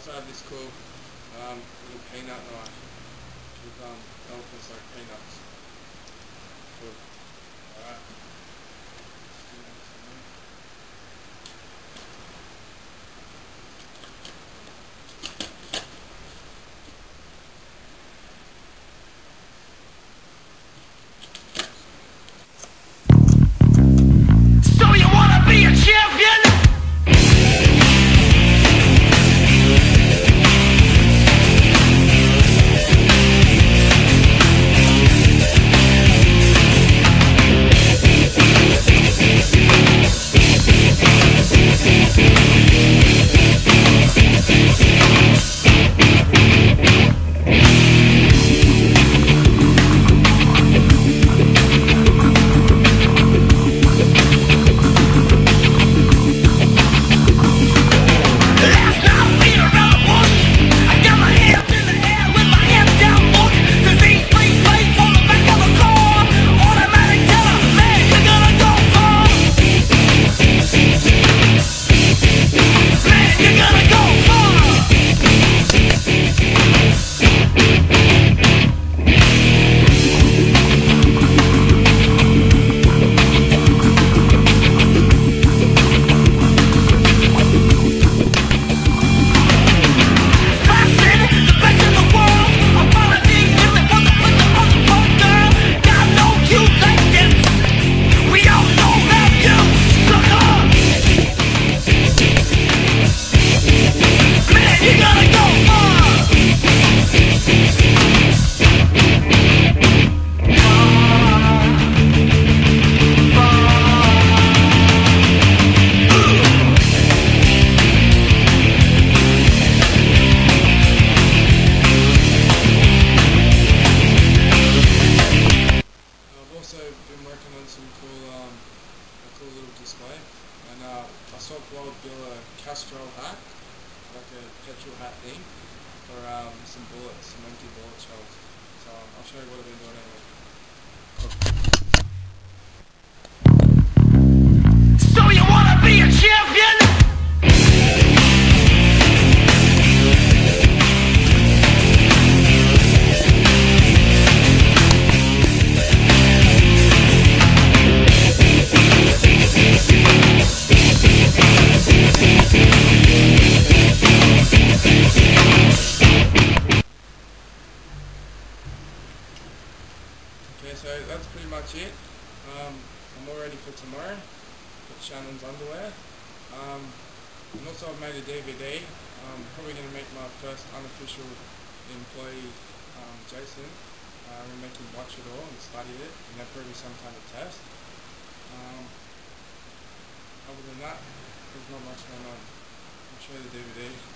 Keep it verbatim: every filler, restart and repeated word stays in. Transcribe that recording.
also have this cool um, little peanut knife with um, elephants like peanuts. Cool. Alright. So you wanna be a champion? Some cool, um, a cool little display, and uh, I saw Wild Bill a Castrol hat, like a petrol hat thing, for um, some bullets, some empty bullet shells. So um, I'll show you what I've been doing anyway. So you wanna be a champion? Okay, so that's pretty much it. Um, I'm all ready for tomorrow. Got Shannon's underwear. Um, and also I've made a D V D. I'm probably going to make my first unofficial employee, um, Jason. Uh, I'm going to make him watch it all and study it, and there'll probably be some kind of test. Um, other than that, there's not much going on. I'll show you the D V D.